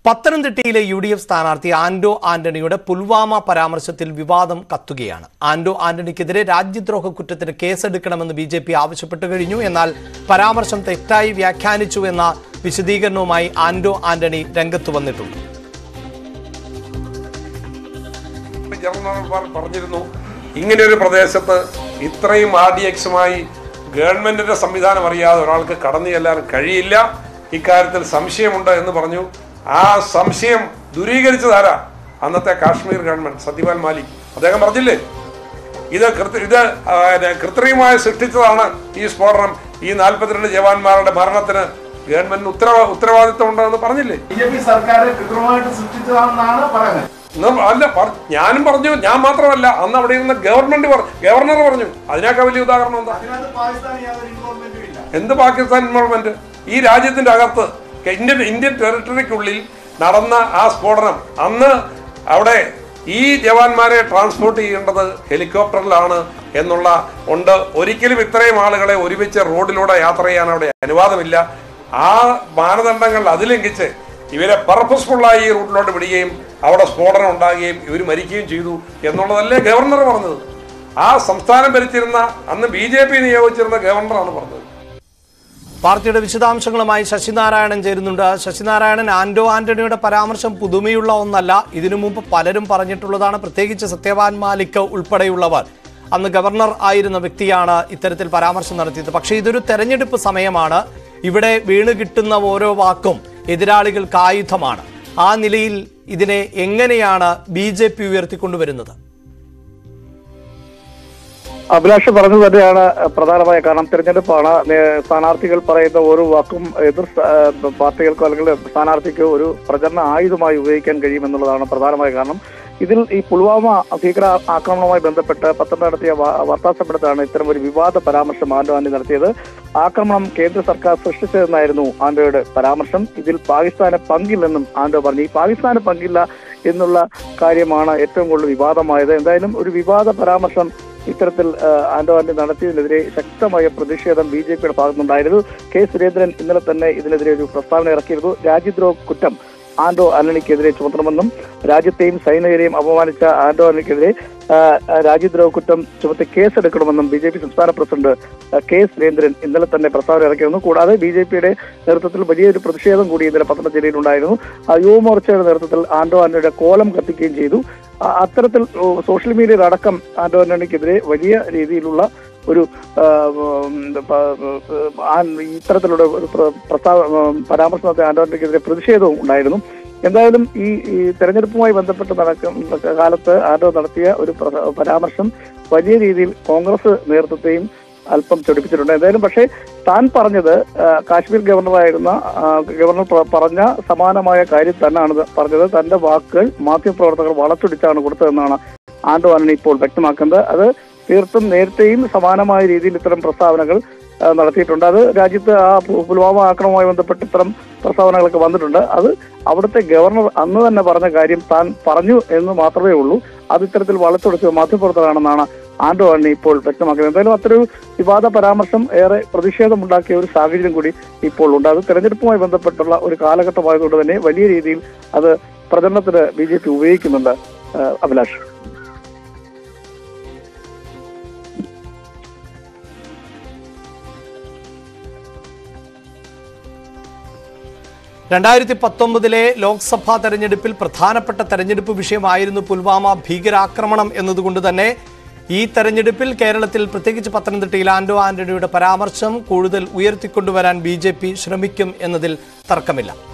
പത്തനംതിട്ടയിലെ UDF സ്ഥാനാർത്ഥി ആന്റോ ആന്റണിയുടെ പുൽവാമ പരാമർശത്തിൽ വിവാദം കത്തുകയാണ്. ആന്റോ ആന്റണിക്കെതിരെ രാജ്യദ്രോഹ കുറ്റത്തിന് കേസെടുക്കണമെന്ന് BJP ആവശ്യപ്പെട്ടു കഴിഞ്ഞു. എന്നാൽ പരാമർശം തെറ്റായി വ്യാഖ്യാനിച്ചു എന്ന വിശദീകരണവുമായി ആന്റോ ആന്റണി രംഗത്ത് വന്നിട്ടുണ്ട്. പറഞ്ഞിരുന്നു, ഇങ്ങനെയൊരു പ്രദേശത്ത് ഇത്രയും RDXുമായി ഗവൺമെന്റിന്റെ സംവിധാനം അറിയാതെ ഒരാൾക്ക് കടന്നു ചെല്ലാൻ കഴിയില്ല. ഇക്കാര്യത്തിൽ സംശയമുണ്ട് എന്ന് പറഞ്ഞു. ആ സംശയം ദൂരീകരിച്ചതാരാ? അന്നത്തെ കാശ്മീർ ഗവൺമെന്റ്, സത്യപാൽ മാലിക്. അദ്ദേഹം പറഞ്ഞില്ലേ, ഇത് കൃത്രിമമായി സൃഷ്ടിച്ചതാണ് ഈ സ്ഫോടനം, ഈ 42 ജവാന്മാരുടെ മരണത്തിന് ഗവൺമെന്റിന് ഉത്തരവാദിത്വം ഉണ്ടെന്ന് പറഞ്ഞില്ലേ? BJP സർക്കാർ കൃത്രിമമായിട്ട് സൃഷ്ടിച്ചതാണെന്നാണ് പറയുന്നത്. അല്ല, ഞാനും പറഞ്ഞു. ഞാൻ മാത്രമല്ല, അന്ന് അവിടെ ഇരുന്ന ഗവർണർ പറഞ്ഞു. അതിനൊക്കെ വലിയ ഉദാഹരണം എന്താ? എന്ത് പാകിസ്ഥാൻ ഇൻവോൾവ്മെന്റ്? ഈ രാജ്യത്തിന്റെ അകത്ത് ഇന്ത്യൻ ടെറിട്ടറിക്കുള്ളിൽ നടന്ന ആ സ്ഫോടനം, അന്ന് അവിടെ ഈ ജവാന്മാരെ ട്രാൻസ്പോർട്ട് ചെയ്യേണ്ടത് ഹെലികോപ്റ്ററിലാണ് എന്നുള്ള ഉണ്ട്. ഒരിക്കലും ഇത്രയും ആളുകളെ ഒരുമിച്ച് റോഡിലൂടെ യാത്ര ചെയ്യാൻ അവിടെ അനുവാദമില്ല. ആ മാനദണ്ഡങ്ങൾ അതിലംഘിച്ച് ഇവരെ പർപ്പസ്ഫുള്ളായി ഈ റൂട്ടിലോട്ട് വിടുകയും അവിടെ സ്ഫോടനം ഉണ്ടാകുകയും ഇവർ മരിക്കുകയും ചെയ്തു എന്നുള്ളതല്ലേ ഗവർണർ പറഞ്ഞത്? ആ സംസ്ഥാനം ഭരിച്ചിരുന്ന അന്ന് BJP നിയോഗിച്ചിരുന്ന ഗവർണറാണ് പറഞ്ഞത്. പാർട്ടിയുടെ വിശദാംശങ്ങളുമായി ശശിനാരായണൻ ചേരുന്നുണ്ട്. ശശിനാരായണൻ, ആന്റോ ആന്റണിയുടെ പരാമർശം പുതുമയുള്ള ഒന്നല്ല. ഇതിനു മുമ്പ് പലരും പറഞ്ഞിട്ടുള്ളതാണ്. പ്രത്യേകിച്ച് സത്യപാൽ മാലിക് ഉൾപ്പെടെയുള്ളവർ, അന്ന് ഗവർണർ ആയിരുന്ന വ്യക്തിയാണ് ഇത്തരത്തിൽ പരാമർശം നടത്തിയത്. പക്ഷേ ഇതൊരു തെരഞ്ഞെടുപ്പ് സമയമാണ്. ഇവിടെ വീണ് കിട്ടുന്ന ഓരോ വാക്കും എതിരാളികൾക്ക് ആയുധമാണ്. ആ നിലയിൽ ഇതിനെ എങ്ങനെയാണ് BJP ഉയർത്തിക്കൊണ്ടുവരുന്നത്? അഭിലാഷ് പറഞ്ഞു തന്നെയാണ് പ്രധാനമായ കാരണം. തിരഞ്ഞെടുപ്പാണ്. സ്ഥാനാർത്ഥികൾ പറയുന്ന ഓരോ വാക്കും എതിർ പാർട്ടികൾക്കോ അല്ലെങ്കിൽ സ്ഥാനാർത്ഥിക്കോ ഒരു പ്രചരണ ആയുധമായി ഉപയോഗിക്കാൻ കഴിയുമെന്നുള്ളതാണ് പ്രധാനമായ കാരണം. ഇതിൽ ഈ പുൽവാമ ഭീകര ആക്രമണവുമായി ബന്ധപ്പെട്ട് പത്തനംതിട്ട നടത്തിയ വാർത്താസമ്മേളനത്തിലാണ് ഇത്തരം ഒരു വിവാദ പരാമർശം ആന്റോ ആന്റണി നടത്തിയത്. ആക്രമണം കേന്ദ്ര സർക്കാർ സൃഷ്ടിച്ചതെന്നായിരുന്നു ആന്റോയുടെ പരാമർശം. ഇതിൽ പാകിസ്ഥാന് പങ്കില്ലെന്നും ആന്റോ പറഞ്ഞു. ഈ പാകിസ്ഥാന് പങ്കില്ല എന്നുള്ള കാര്യമാണ് ഏറ്റവും കൂടുതൽ വിവാദമായത്. എന്തായാലും ഒരു വിവാദ പരാമർശം ഇത്തരത്തിൽ ആന്റോ ആന്റണി നടത്തിയതിനെതിരെ ശക്തമായ പ്രതിഷേധം BJPയുടെ ഭാഗത്തുനിന്നുണ്ടായിരുന്നു. സുരേന്ദ്രൻ ഇന്നലെ തന്നെ ഇതിനെതിരെ ഒരു പ്രസ്താവന ഇറക്കിയിരുന്നു. രാജ്യദ്രോഹ കുറ്റം ആന്റോ ആന്റണിക്കെതിരെ ചുമത്തണമെന്നും രാജ്യത്തെയും സൈനികരെയും അപമാനിച്ച ആന്റോ ആന്റണിക്കെതിരെ രാജ്യദ്രോഹ കുറ്റം ചുമത്തി കേസെടുക്കണമെന്നും BJP സംസ്ഥാന പ്രസിഡന്റ് സുരേന്ദ്രൻ ഇന്നലെ തന്നെ പ്രസ്താവന ഇറക്കിയിരുന്നു. കൂടാതെ BJPയുടെ നേതൃത്വത്തിൽ വലിയൊരു പ്രതിഷേധം കൂടി ഇന്നലെ പത്തനംതിട്ട ജില്ലയിലുണ്ടായിരുന്നു. യുവമോർച്ചയുടെ നേതൃത്വത്തിൽ ആന്റോ ആന്റണിയുടെ കോലം കത്തിക്കുകയും ചെയ്തു. അത്തരത്തിൽ സോഷ്യൽ മീഡിയയിൽ അടക്കം ആന്റോ ആന്റണിക്കെതിരെ വലിയ രീതിയിലുള്ള ഒരു ഇത്തരത്തിലുള്ള ഒരു പരാമർശം നടത്തിയ ആന്റോ ആന്റണിക്കെതിരെ പ്രതിഷേധവും ഉണ്ടായിരുന്നു. എന്തായാലും ഈ തെരഞ്ഞെടുപ്പുമായി ബന്ധപ്പെട്ട് നടക്കുന്ന കാലത്ത് ആന്റോ നടത്തിയ ഒരു പരാമർശം വലിയ രീതിയിൽ കോൺഗ്രസ് നേതൃത്വത്തെയും അല്പം ചൊടിപ്പിച്ചിട്ടുണ്ട്. എന്തായാലും പക്ഷേ താൻ പറഞ്ഞത് കാശ്മീർ ഗവർണർ പറഞ്ഞ സമാനമായ കാര്യം തന്നെയാണ് പറഞ്ഞത്. തന്റെ വാക്കുകൾ മാധ്യമപ്രവർത്തകർ വളച്ചൊടിച്ചാണ് കൊടുത്തതെന്നാണ് ആന്റോ ആന്റണി ഇപ്പോൾ വ്യക്തമാക്കുന്നത്. അത് തീർത്തും നേരത്തെയും സമാനമായ രീതിയിൽ ഇത്തരം പ്രസ്താവനകൾ നടത്തിയിട്ടുണ്ട്. അത് രാജ്യത്ത് ആ പുൽവാമ ആക്രമണവുമായി ബന്ധപ്പെട്ട് ഇത്തരം പ്രസ്താവനകളൊക്കെ വന്നിട്ടുണ്ട്. അത് അവിടുത്തെ ഗവർണർ അന്ന് തന്നെ പറഞ്ഞ കാര്യം താൻ പറഞ്ഞു എന്ന് മാത്രമേ ഉള്ളൂ. അത് ഇത്തരത്തിൽ വളച്ചൊടിച്ച് മാധ്യമപ്രവർത്തകരാണെന്നാണ് ആന്റോ ആന്റണി ഇപ്പോൾ വ്യക്തമാക്കുന്നത്. എന്തായാലും അത്തരൊരു വിവാദ പരാമർശം ഏറെ പ്രതിഷേധമുണ്ടാക്കിയ ഒരു സാഹചര്യം കൂടി ഇപ്പോൾ ഉണ്ട്. അത് തെരഞ്ഞെടുപ്പുമായി ബന്ധപ്പെട്ടുള്ള ഒരു കാലഘട്ടമായതുകൊണ്ട് തന്നെ വലിയ രീതിയിൽ അത് പ്രചരണത്തിന് BJP ഉപയോഗിക്കുന്നുണ്ട്. അഭിലാഷ്, 2019 ലോക്സഭാ തെരഞ്ഞെടുപ്പിൽ പ്രധാനപ്പെട്ട തെരഞ്ഞെടുപ്പ് വിഷയമായിരുന്നു പുൽവാമ ഭീകരാക്രമണം എന്നതുകൊണ്ട് തന്നെ ഈ തെരഞ്ഞെടുപ്പിൽ കേരളത്തിൽ പ്രത്യേകിച്ച് പത്തനംതിട്ടയിൽ ആന്റോ ആന്റണിയുടെ പരാമർശം കൂടുതൽ ഉയർത്തിക്കൊണ്ടുവരാൻ BJP ശ്രമിക്കും എന്നതിൽ തർക്കമില്ല.